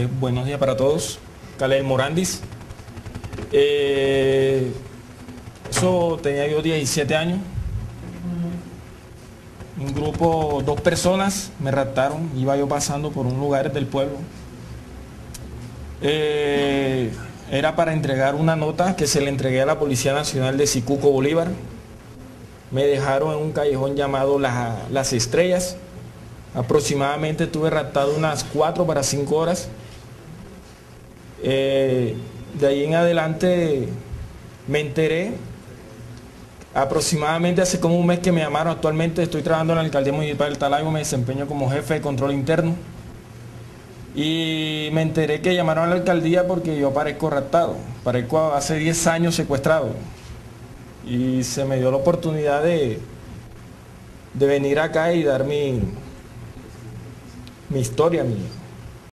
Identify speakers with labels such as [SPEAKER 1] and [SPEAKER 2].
[SPEAKER 1] Buenos días para todos. Calel Morandis. Eso tenía yo 17 años. Un grupo, 2 personas me raptaron. Iba yo pasando por un lugar del pueblo. Era para entregar una nota que se le entregué a la Policía Nacional de Sicuco, Bolívar. Me dejaron en un callejón llamado Las Estrellas. Aproximadamente estuve raptado unas 4 para 5 horas. De ahí en adelante me enteré, aproximadamente hace como un mes que me llamaron. Actualmente estoy trabajando en la Alcaldía Municipal del Talagua, me desempeño como jefe de control interno. Y me enteré que llamaron a la alcaldía porque yo aparezco raptado, aparezco hace 10 años secuestrado. Y se me dio la oportunidad de venir acá y dar mi historia,